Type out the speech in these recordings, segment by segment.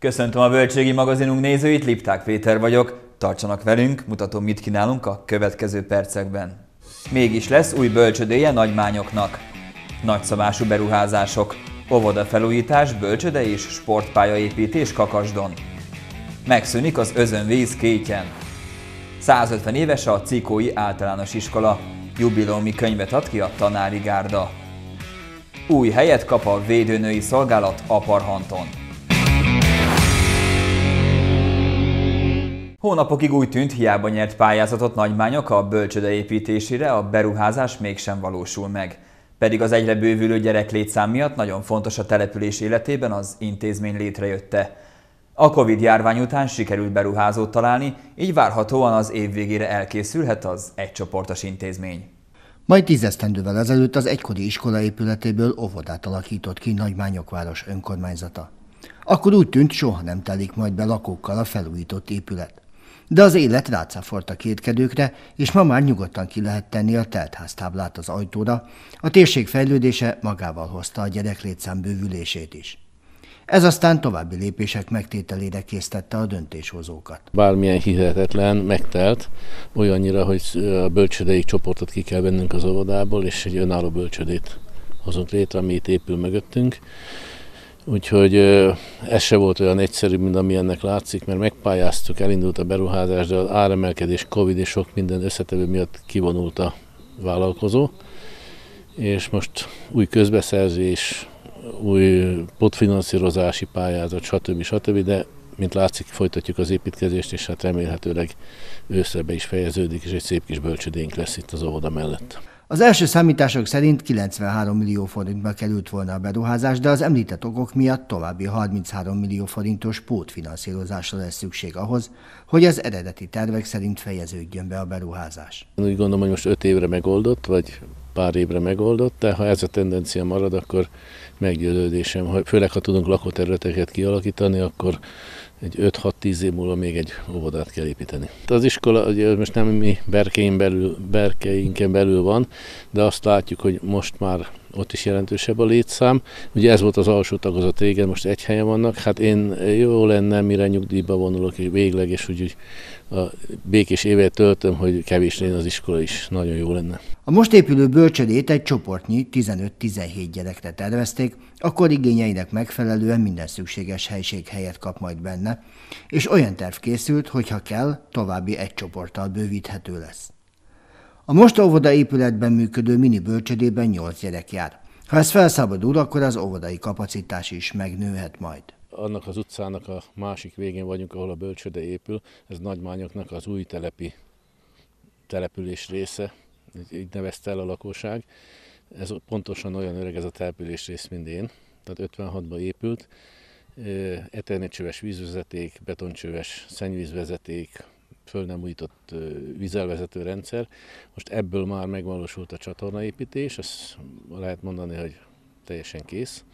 Köszöntöm a Bölcsőgi magazinunk nézőit, Lipták Péter vagyok. Tartsanak velünk, mutatom, mit kínálunk a következő percekben. Mégis lesz új bölcsödéje Nagymányoknak. Nagyszabású beruházások, óvodafelújítás, bölcsöde és sportpályaépítés Kakasdon. Megszűnik az özönvíz Kétyen. 150 éves a Cikói Általános Iskola. Jubileumi könyvet ad ki a tanári gárda. Új helyet kap a védőnői szolgálat Aparhanton. Hónapokig úgy tűnt, hiába nyert pályázatot Nagymányok a bölcsöde építésére, a beruházás mégsem valósul meg. Pedig az egyre bővülő gyereklétszám miatt nagyon fontos a település életében az intézmény létrejötte. A Covid-járvány után sikerült beruházót találni, így várhatóan az év végére elkészülhet az egycsoportos intézmény. Majd 10 esztendővel ezelőtt az egykori iskola épületéből óvodát alakított ki Nagymányok város önkormányzata. Akkor úgy tűnt, soha nem telik majd be lakókkal a felújított épület. De az élet rácáfolt a kétkedőkre, és ma már nyugodtan ki lehet tenni a teltháztáblát az ajtóra. A térség fejlődése magával hozta a gyereklétszám bővülését is. Ez aztán további lépések megtételére késztette a döntéshozókat. Bármilyen hihetetlen megtelt, olyannyira, hogy a bölcsödei csoportot ki kell vennünk az óvodából, és egy önálló bölcsödét hozunk létre, ami itt épül mögöttünk. Úgyhogy ez se volt olyan egyszerű, mint ami ennek látszik, mert megpályáztuk, elindult a beruházás, de az áremelkedés, Covid és sok minden összetevő miatt kivonult a vállalkozó. És most új közbeszerzés, új pótfinanszírozási pályázat, stb. De mint látszik, folytatjuk az építkezést, és hát remélhetőleg ősszel be is fejeződik, és egy szép kis bölcsödénk lesz itt az óvoda mellett. Az első számítások szerint 93 millió forintba került volna a beruházás, de az említett okok miatt további 33 millió forintos pótfinanszírozásra lesz szükség ahhoz, hogy az eredeti tervek szerint fejeződjön be a beruházás. Úgy gondolom, hogy most 5 évre megoldott, vagy pár évre megoldott, de ha ez a tendencia marad, akkor meggyőződésem, hogy főleg ha tudunk lakóterületeket kialakítani, akkor egy 5-6-10 év múlva még egy óvodát kell építeni. Az iskola ugye most nem mi berkeinken belül van, de azt látjuk, hogy most már ott is jelentősebb a létszám. Ugye ez volt az alsó tagozat régen, most egy helyen vannak. Hát én jó lenne, mire nyugdíjba vonulok végleg, és úgy a békés évet töltöm, hogy kevés lenne az iskola is. Nagyon jó lenne. A most épülő bölcsödét egy csoportnyi 15-17 gyerekre tervezték, akkor igényeinek megfelelően minden szükséges helység helyet kap majd benne, és olyan terv készült, hogy ha kell, további egy csoporttal bővíthető lesz. A most óvoda épületben működő mini bölcsödében 8 gyerek jár. Ha ez felszabadul, akkor az óvodai kapacitás is megnőhet majd. Annak az utcának a másik végén vagyunk, ahol a bölcsöde épül. Ez Nagymányoknak az új település része, így nevezte el a lakosság. Ez pontosan olyan öreg ez a település rész, mint én. Tehát 56-ban épült. Eternitcsöves vízvezeték, betoncsöves szennyvízvezeték, föl nem újított vízelvezető rendszer. Most ebből már megvalósult a csatornaépítés, azt lehet mondani, hogy teljesen kész.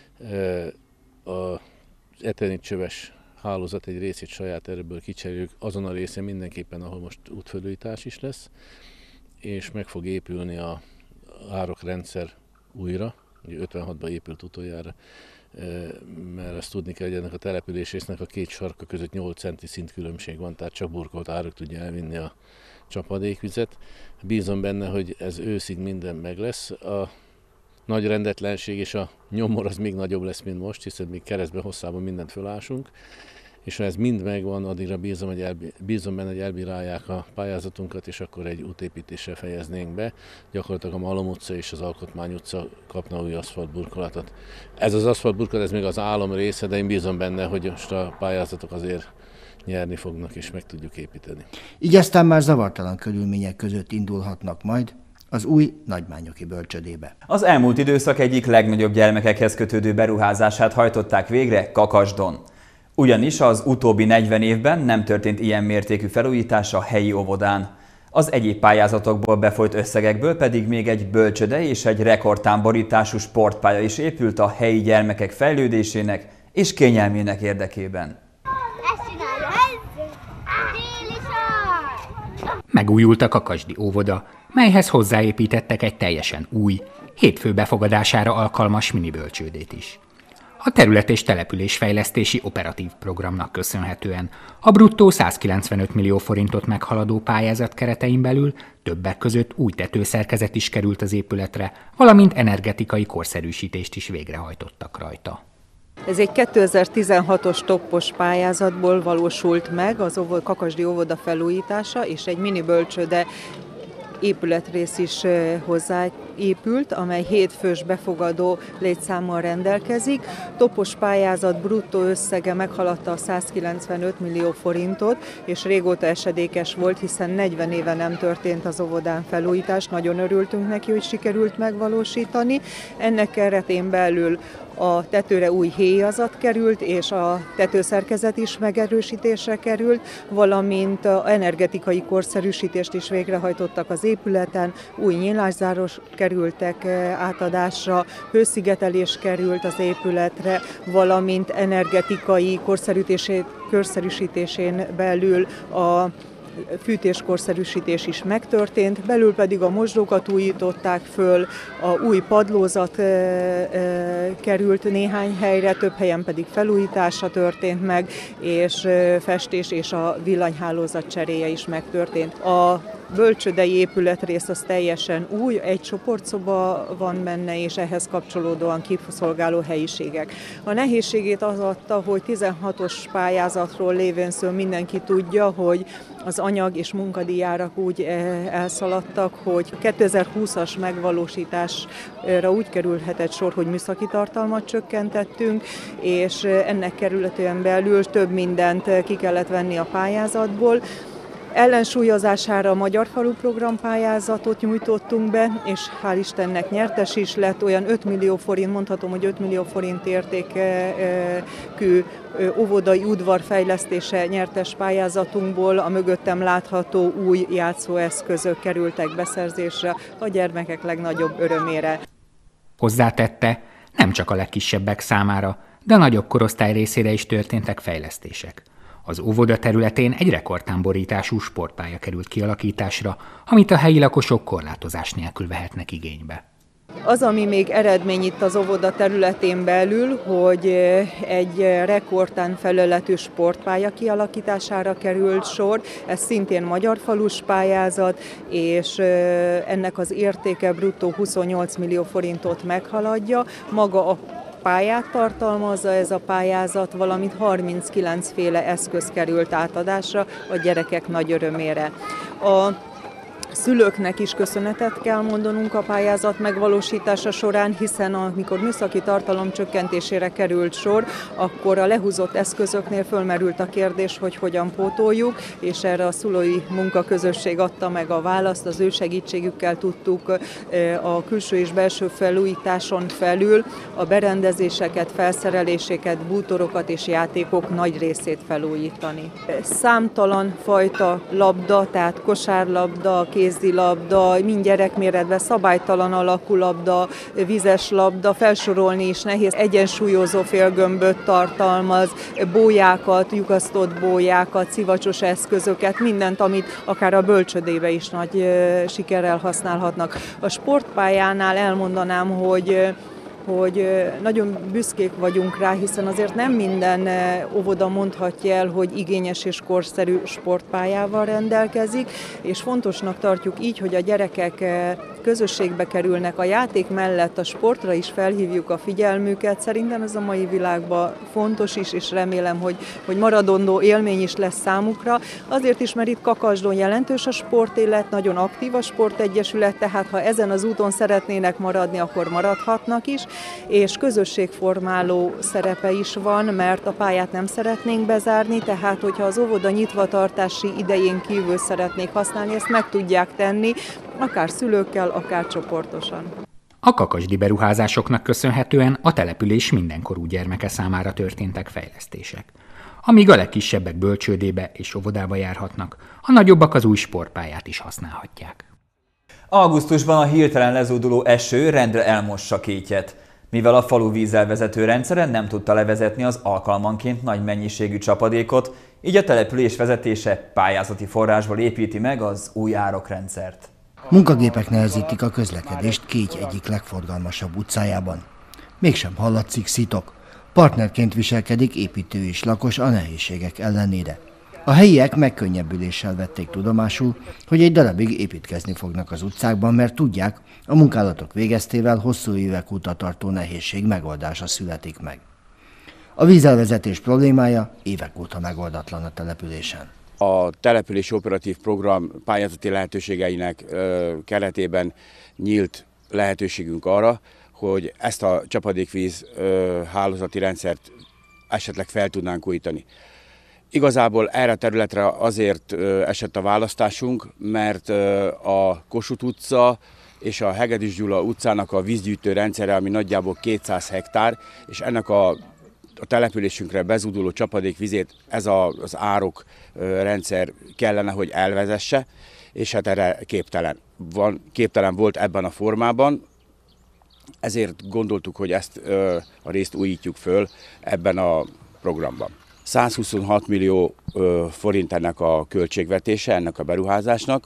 Az eternitcsöves hálózat egy részét saját erőből kicseréljük, azon a részen mindenképpen, ahol most útfelújítás is lesz, és meg fog épülni a árokrendszer újra, 56-ban épült utoljára, mert azt tudni kell, hogy ennek a település résznek a két sarka között 8 centi szintkülönbség van, tehát csak burkolt árok tudja elvinni a csapadékvizet. Bízom benne, hogy ez őszig minden meg lesz. A nagy rendetlenség és a nyomor az még nagyobb lesz, mint most, hiszen még keresztben hosszában mindent fölásunk. És ha ez mind megvan, addigra bízom benne, hogy elbírálják a pályázatunkat, és akkor egy útépítéssel fejeznénk be. Gyakorlatilag a Malom utca és az Alkotmány utca kapna új aszfaltburkolatot. Ez az aszfaltburkolat, ez még az álom része, de én bízom benne, hogy most a pályázatok azért nyerni fognak, és meg tudjuk építeni. Így aztán már zavartalan körülmények között indulhatnak majd az új nagymányoki bölcsödébe. Az elmúlt időszak egyik legnagyobb gyermekekhez kötődő beruházását hajtották végre Kakasdon. Ugyanis az utóbbi 40 évben nem történt ilyen mértékű felújítás a helyi óvodán. Az egyéb pályázatokból befolyt összegekből pedig még egy bölcsöde és egy rekordtámborítású sportpálya is épült a helyi gyermekek fejlődésének és kényelmének érdekében. Megújult a kakasdi óvoda, melyhez hozzáépítettek egy teljesen új, hétfő befogadására alkalmas minibölcsődét is. a terület- és településfejlesztési operatív programnak köszönhetően. A bruttó 195 millió forintot meghaladó pályázat keretein belül többek között új tetőszerkezet is került az épületre, valamint energetikai korszerűsítést is végrehajtottak rajta. Ez egy 2016-os toppos pályázatból valósult meg az Kakasdi óvoda felújítása, és egy mini bölcsőde épületrész is hozzáépült, amely 7 fős befogadó létszámmal rendelkezik. Toppos pályázat bruttó összege meghaladta a 195 millió forintot, és régóta esedékes volt, hiszen 40 éve nem történt az óvodán felújítás. Nagyon örültünk neki, hogy sikerült megvalósítani. Ennek keretén belül a tetőre új héjazat került, és a tetőszerkezet is megerősítésre került, valamint energetikai korszerűsítést is végrehajtottak az épületen, új nyílászáros kerültek átadásra, hőszigetelés került az épületre, valamint energetikai korszerűsítésén belül a fűtéskorszerűsítés is megtörtént, belül pedig a mosdókat újították föl, a új padlózat került néhány helyre, több helyen pedig felújítása történt meg, és festés és a villanyhálózat cseréje is megtörtént. A bölcsődei épületrész az teljesen új, egy csoportszoba van benne, és ehhez kapcsolódóan kiszolgáló helyiségek. A nehézségét az adta, hogy 16-os pályázatról lévén szó mindenki tudja, hogy az anyag és munkadíjárak úgy elszaladtak, hogy 2020-as megvalósításra úgy kerülhetett sor, hogy műszaki tartalmat csökkentettünk, és ennek kerületén belül több mindent ki kellett venni a pályázatból. Ellensúlyozására a Magyar Falu Program pályázatot nyújtottunk be, és hál' Istennek nyertes is lett, olyan 5 millió forint, mondhatom, hogy 5 millió forint értékű óvodai udvar fejlesztése nyertes pályázatunkból a mögöttem látható új játszóeszközök kerültek beszerzésre a gyermekek legnagyobb örömére. Hozzátette, nem csak a legkisebbek számára, de a nagyobb korosztály részére is történtek fejlesztések. Az óvoda területén egy rekordtámborítású sportpálya került kialakításra, amit a helyi lakosok korlátozás nélkül vehetnek igénybe. Az, ami még eredmény itt az óvoda területén belül, hogy egy rekordtán felületű sportpálya kialakítására került sor, ez szintén magyar falus pályázat, és ennek az értéke bruttó 28 millió forintot meghaladja. Maga a pályát tartalmazza ez a pályázat, valamint 39 féle eszköz került átadásra a gyerekek nagy örömére. A szülőknek is köszönetet kell mondanunk a pályázat megvalósítása során, hiszen amikor műszaki tartalom csökkentésére került sor, akkor a lehúzott eszközöknél fölmerült a kérdés, hogy hogyan pótoljuk, és erre a szülői munkaközösség adta meg a választ, az ő segítségükkel tudtuk a külső és belső felújításon felül a berendezéseket, felszereléseket, bútorokat és játékok nagy részét felújítani. Számtalan fajta labda, tehát kosárlabda, kézilabda, mind gyerekméretben, szabálytalan alakú labda, vizes labda, felsorolni is nehéz, egyensúlyozó félgömböt tartalmaz, bójákat, lyukasztott bójákat, szivacsos eszközöket, mindent, amit akár a bölcsödébe is nagy sikerrel használhatnak. A sportpályánál elmondanám, hogy nagyon büszkék vagyunk rá, hiszen azért nem minden óvoda mondhatja el, hogy igényes és korszerű sportpályával rendelkezik, és fontosnak tartjuk így, hogy a gyerekek közösségbe kerülnek, a játék mellett a sportra is felhívjuk a figyelmüket. Szerintem ez a mai világban fontos is, és remélem, hogy maradandó élmény is lesz számukra. Azért is, mert itt Kakasdon jelentős a sportélet, nagyon aktív a sportegyesület, tehát ha ezen az úton szeretnének maradni, akkor maradhatnak is, és közösségformáló szerepe is van, mert a pályát nem szeretnénk bezárni, tehát hogyha az óvoda nyitvatartási idején kívül szeretnék használni, ezt meg tudják tenni, akár szülőkkel, akár csoportosan. A kakasdi beruházásoknak köszönhetően a település mindenkorú gyermeke számára történtek fejlesztések. Amíg a legkisebbek bölcsődébe és óvodába járhatnak, a nagyobbak az új sportpályát is használhatják. Augusztusban a hirtelen lezúduló eső rendre elmossa Kétyet. Mivel a falu vízelvezető rendszere nem tudta levezetni az alkalmanként nagy mennyiségű csapadékot, így a település vezetése pályázati forrásból építi meg az új árokrendszert. Munkagépek nehezítik a közlekedést Kéty egyik legforgalmasabb utcájában. Mégsem hallatszik szitok. Partnerként viselkedik építő és lakos a nehézségek ellenére. A helyiek megkönnyebbüléssel vették tudomásul, hogy egy darabig építkezni fognak az utcákban, mert tudják, a munkálatok végeztével hosszú évek óta tartó nehézség megoldása születik meg. A vízelvezetés problémája évek óta megoldatlan a településen. A települési operatív program pályázati lehetőségeinek keretében nyílt lehetőségünk arra, hogy ezt a csapadékvíz hálózati rendszert esetleg fel tudnánk újítani. Igazából erre a területre azért esett a választásunk, mert a Kossuth utca és a Hegedűs Gyula utcának a vízgyűjtő rendszere, ami nagyjából 200 hektár, és ennek a településünkre bezúduló csapadékvizét ez az árok rendszer kellene, hogy elvezesse, és hát erre képtelen volt ebben a formában. Ezért gondoltuk, hogy ezt a részt újítjuk föl ebben a programban. 126 millió forint ennek a költségvetése, ennek a beruházásnak,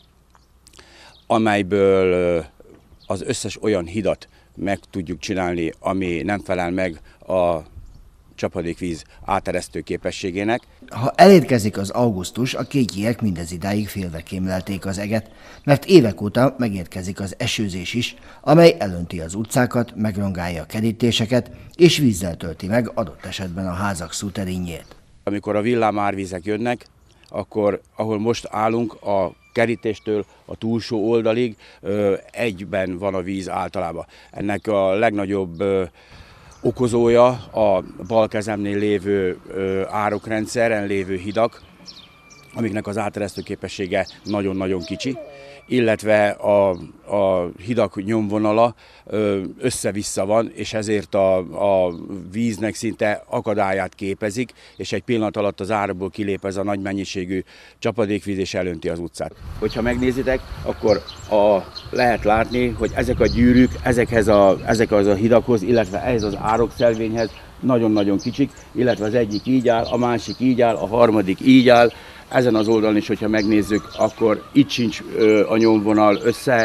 amelyből az összes olyan hidat meg tudjuk csinálni, ami nem felel meg a csapadékvíz áteresztő képességének. Ha elérkezik az augusztus, a kéklyek mindezidáig félve kémlelték az eget, mert évek óta megérkezik az esőzés is, amely elönti az utcákat, megrongálja a kerítéseket, és vízzel tölti meg adott esetben a házak szúterényét. Amikor a villámárvízek jönnek, akkor ahol most állunk, a kerítéstől a túlsó oldalig egyben van a víz általában. Ennek a legnagyobb okozója a bal kezemnél lévő árokrendszeren lévő hidak, amiknek az áteresztő képessége nagyon-nagyon kicsi, illetve a hidak nyomvonala össze-vissza van, és ezért a víznek szinte akadályát képezik, és egy pillanat alatt az árokból kilép ez a nagy mennyiségű csapadékvíz, és elönti az utcát. Hogyha megnézitek, akkor lehet látni, hogy ezek a gyűrűk ezekhez a hidakhoz, illetve ehhez az árokszelvényhez nagyon-nagyon kicsik, illetve az egyik így áll, a másik így áll, a harmadik így áll. Ezen az oldalon is, hogyha megnézzük, akkor itt sincs a nyomvonal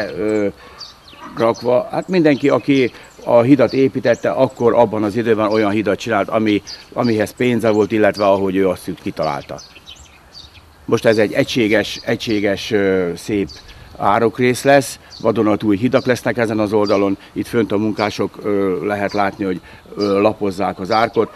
összerakva. Hát mindenki, aki a hidat építette, akkor abban az időben olyan hidat csinált, amihez pénze volt, illetve ahogy ő azt kitalálta. Most ez egy egységes szép árokrész lesz, vadonatúj hidak lesznek ezen az oldalon. Itt fönt a munkások lehet látni, hogy lapozzák az árkot.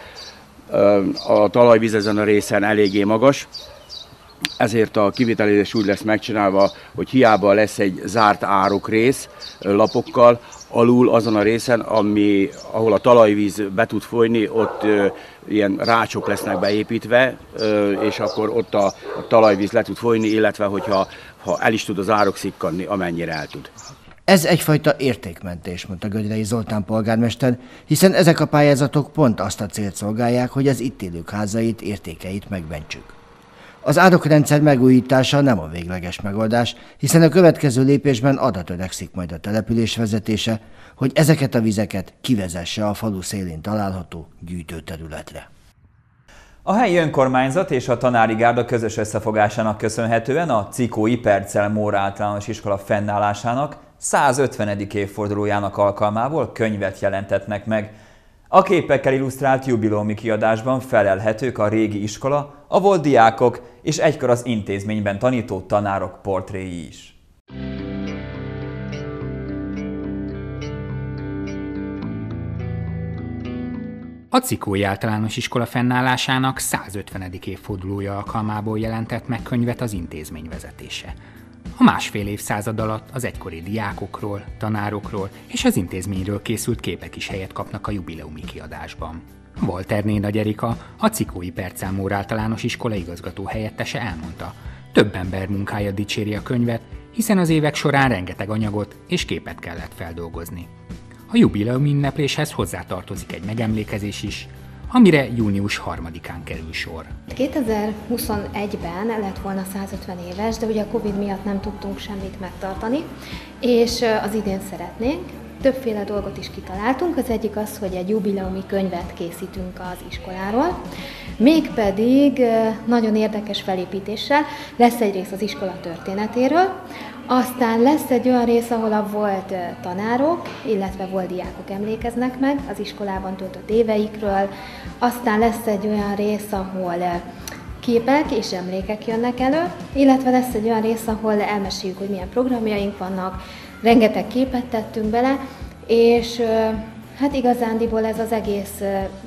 A talajvíz ezen a részen eléggé magas, ezért a kivitelezés úgy lesz megcsinálva, hogy hiába lesz egy zárt árokrész lapokkal, alul azon a részen, ahol a talajvíz be tud folyni, ott ilyen rácsok lesznek beépítve, és akkor ott a talajvíz le tud folyni, illetve hogyha el is tud az árok szikkanni, amennyire el tud. Ez egyfajta értékmentés, mondta Gödrei Zoltán polgármester, hiszen ezek a pályázatok pont azt a célt szolgálják, hogy az itt élők házait, értékeit megmentsük. Az árokrendszer megújítása nem a végleges megoldás, hiszen a következő lépésben arra törekszik majd a település vezetése, hogy ezeket a vizeket kivezesse a falu szélén található gyűjtőterületre. A helyi önkormányzat és a tanári gárda közös összefogásának köszönhetően a Cikói Perccel Mór általános iskola fennállásának 150. évfordulójának alkalmából könyvet jelentetnek meg. A képekkel illusztrált jubileumi kiadásban felelhetők a régi iskola, a volt diákok és egykor az intézményben tanító tanárok portréi is. A Cikói általános iskola fennállásának 150. évfordulója alkalmából jelentett meg könyvet az intézmény vezetése. A másfél évszázad alatt az egykori diákokról, tanárokról és az intézményről készült képek is helyet kapnak a jubileumi kiadásban. Walterné Nagy Erika, a Cikói Perccel Mór általános iskola igazgató helyettese elmondta, több ember munkája dicséri a könyvet, hiszen az évek során rengeteg anyagot és képet kellett feldolgozni. A jubileumi ünnepléshez hozzátartozik egy megemlékezés is, amire június 3-án kerül sor. 2021-ben lett volna 150 éves, de ugye a Covid miatt nem tudtunk semmit megtartani, és az idén szeretnénk. Többféle dolgot is kitaláltunk, az egyik az, hogy egy jubileumi könyvet készítünk az iskoláról, mégpedig nagyon érdekes felépítéssel lesz egy rész az iskola történetéről, Aztán lesz egy olyan rész, ahol a volt tanárok, illetve volt diákok emlékeznek meg az iskolában töltött éveikről. Aztán lesz egy olyan rész, ahol képek és emlékek jönnek elő, illetve lesz egy olyan rész, ahol elmeséljük, hogy milyen programjaink vannak, rengeteg képet tettünk bele, és hát igazándiból ez az egész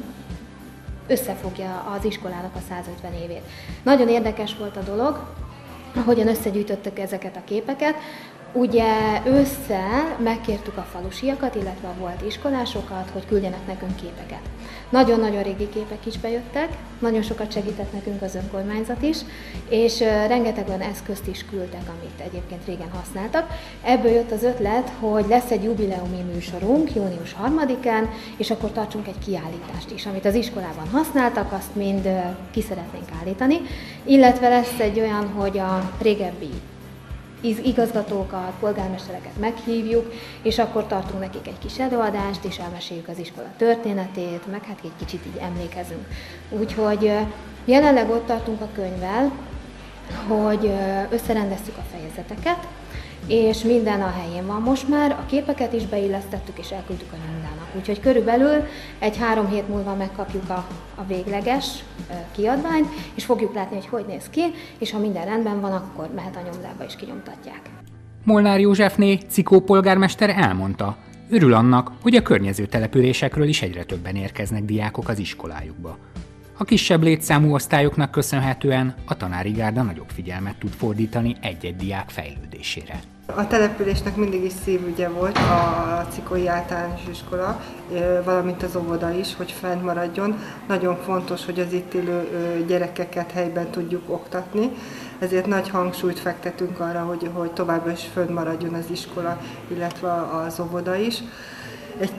összefogja az iskolának a 150 évét. Nagyon érdekes volt a dolog, ahogyan összegyűjtöttük ezeket a képeket. Ugye ősszel megkértük a falusiakat, illetve a volt iskolásokat, hogy küldjenek nekünk képeket. Nagyon-nagyon régi képek is bejöttek, nagyon sokat segített nekünk az önkormányzat is, és rengeteg olyan eszközt is küldtek, amit egyébként régen használtak. Ebből jött az ötlet, hogy lesz egy jubileumi műsorunk június 3-án, és akkor tartsunk egy kiállítást is, amit az iskolában használtak, azt mind ki szeretnénk állítani, illetve lesz egy olyan, hogy a régebbi igazgatókat, polgármestereket meghívjuk, és akkor tartunk nekik egy kis előadást, és elmeséljük az iskola történetét, meg hát egy kicsit így emlékezünk. Úgyhogy jelenleg ott tartunk a könyvvel, hogy összerendeztük a fejezeteket, és minden a helyén van most már, a képeket is beillesztettük, és elküldtük a nyomdának. Úgyhogy körülbelül egy 3 hét múlva megkapjuk a végleges kiadványt, és fogjuk látni, hogy néz ki, és ha minden rendben van, akkor mehet a nyomdába és kinyomtatják. Molnár Józsefné, Cikó polgármester elmondta, örül annak, hogy a környező településekről is egyre többen érkeznek diákok az iskolájukba. A kisebb létszámú osztályoknak köszönhetően a tanári gárda nagyobb figyelmet tud fordítani egy-egy diák fejlődésére. A településnek mindig is szívügye volt a Cikói Általános Iskola, valamint az óvoda is, hogy fent maradjon. Nagyon fontos, hogy az itt élő gyerekeket helyben tudjuk oktatni, ezért nagy hangsúlyt fektetünk arra, hogy továbbra is fönn maradjon az iskola, illetve az óvoda is. Egy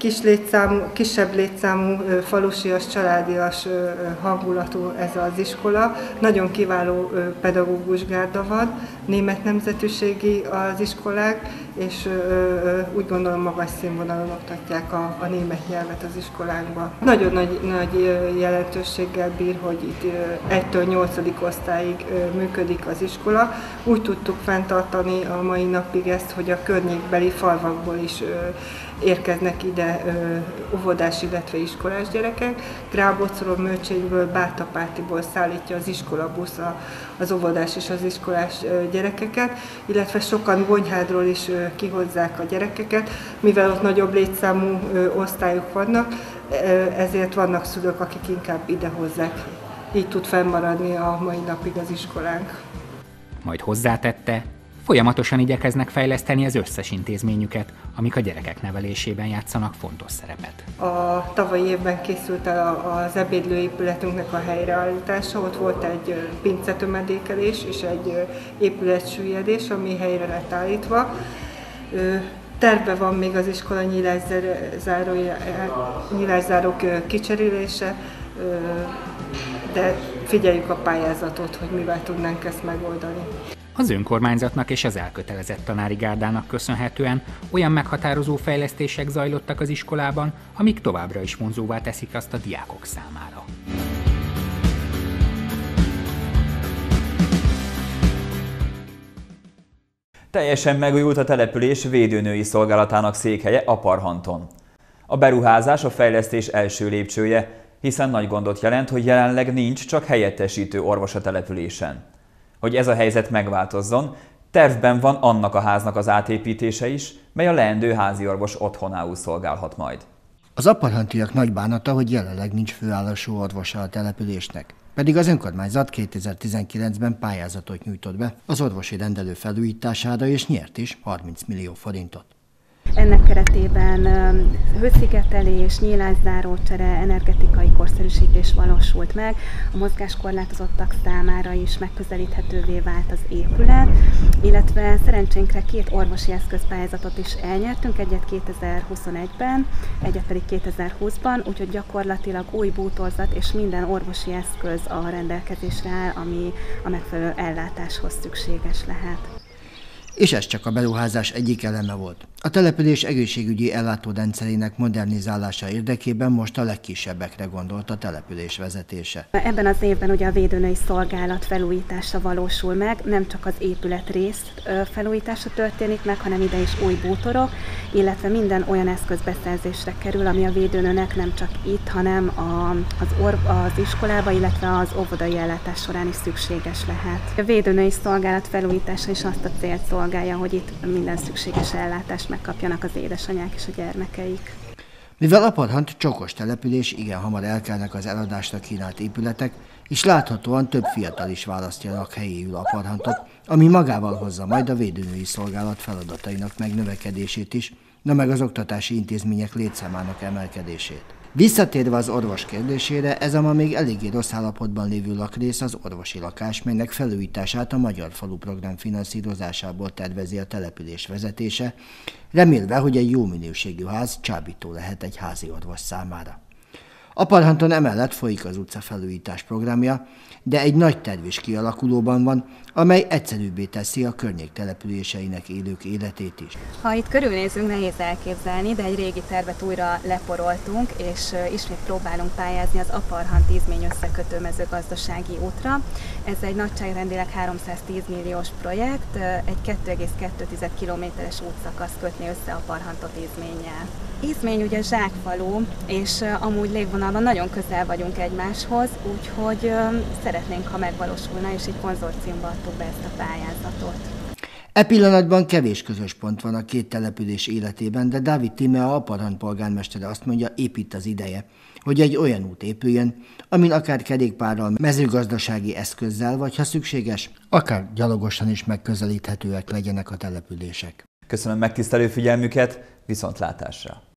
kisebb létszámú, falusias, családias hangulatú ez az iskola. Nagyon kiváló pedagógus gárda van, német nemzetiségi az iskolák, és úgy gondolom magas színvonalon oktatják a német nyelvet az iskolánkban. Nagyon nagy jelentőséggel bír, hogy itt 1-től 8. osztályig működik az iskola. Úgy tudtuk fenntartani a mai napig ezt, hogy a környékbeli falvakból is érkeznek ide óvodás, illetve iskolás gyerekek. Grábocról, Mölcsényből, Bártapátiból szállítja az iskolabusz az óvodás és az iskolás gyerekeket, illetve sokan Bonyhádról is kihozzák a gyerekeket, mivel ott nagyobb létszámú osztályok vannak, ezért vannak szülők, akik inkább ide hozzák. Így tud fennmaradni a mai napig az iskolánk. Majd hozzátette, folyamatosan igyekeznek fejleszteni az összes intézményüket, amik a gyerekek nevelésében játszanak fontos szerepet. A tavalyi évben készült el az ebédlőépületünknek a helyreállítása, ott volt egy pincetömedékelés és egy épületsüllyedés, ami helyre lett állítva. Tervben van még az iskola nyílászárók kicserélése, de figyeljük a pályázatot, hogy mivel tudnánk ezt megoldani. Az önkormányzatnak és az elkötelezett tanári gárdának köszönhetően olyan meghatározó fejlesztések zajlottak az iskolában, amik továbbra is vonzóvá teszik azt a diákok számára. Teljesen megújult a település védőnői szolgálatának székhelye Aparhanton. A beruházás a fejlesztés első lépcsője, hiszen nagy gondot jelent, hogy jelenleg nincs csak helyettesítő orvos a településen. Hogy ez a helyzet megváltozzon, tervben van annak a háznak az átépítése is, mely a leendő háziorvos otthonául szolgálhat majd. Az aparhantiak nagy bánata, hogy jelenleg nincs főállású orvosa a településnek. Pedig az önkormányzat 2019-ben pályázatot nyújtott be az orvosi rendelő felújítására, és nyert is 30 millió forintot. Ennek keretében hőszigetelés, nyílászárócsere, energetikai korszerűsítés valósult meg, a mozgáskorlátozottak számára is megközelíthetővé vált az épület, illetve szerencsénkre 2 orvosi eszközpályázatot is elnyertünk, egyet 2021-ben, egyet pedig 2020-ban, úgyhogy gyakorlatilag új bútorzat és minden orvosi eszköz a rendelkezésre áll, ami a megfelelő ellátáshoz szükséges lehet. és ez csak a beruházás egyik eleme volt. A település egészségügyi ellátórendszerének modernizálása érdekében most a legkisebbekre gondolt a település vezetése. Ebben az évben ugye a védőnői szolgálat felújítása valósul meg, nem csak az épületrész felújítása történik meg, hanem ide is új bútorok, illetve minden olyan eszköz beszerzésre kerül, ami a védőnőnek nem csak itt, hanem az iskolába, illetve az óvodai ellátás során is szükséges lehet. A védőnői szolgálat felújítása is azt a célt szolgálja, hogy itt minden szükséges ellátást megkapjanak az édesanyák és a gyermekeik. Mivel Apadhant csokos település, igen hamar elkelnek az eladásra kínált épületek, és láthatóan több fiatal is választja lakhelyéül Apadhantot, ami magával hozza majd a védőnői szolgálat feladatainak megnövekedését is, de meg az oktatási intézmények létszámának emelkedését. Visszatérve az orvos kérdésére, ez a ma még eléggé rossz állapotban lévő lakrész az orvosi lakás, melynek felújítását a Magyar Falu Program finanszírozásából tervezi a település vezetése, remélve, hogy egy jó minőségű ház csábító lehet egy házi orvos számára. Apadhanton emellett folyik az utcafelújítás programja, de egy nagy terv is kialakulóban van, amely egyszerűbbé teszi a környék településeinek élők életét is. Ha itt körülnézünk, nehéz elképzelni, de egy régi tervet újra leporoltunk, és ismét próbálunk pályázni az Apadhant Izmény összekötő mezőgazdasági útra. Ez egy nagyságrendileg 310 milliós projekt, egy 2,2 kilométeres útszakasz kötni össze Apadhantot Izménnyel. Izmény ugye zsákfalu, és amúgy légvonalban nagyon közel vagyunk egymáshoz, úgyhogy szeretnénk, ha megvalósulna, és egy konzorciumba adtuk be ezt a pályázatot. E pillanatban kevés közös pont van a két település életében, de Dávid Tímea, Apadhant polgármestere azt mondja, épít az ideje, hogy egy olyan út épüljön, amin akár kerékpárral, mezőgazdasági eszközzel, vagy ha szükséges, akár gyalogosan is megközelíthetőek legyenek a települések. Köszönöm megtisztelő figyelmüket, viszontlátásra!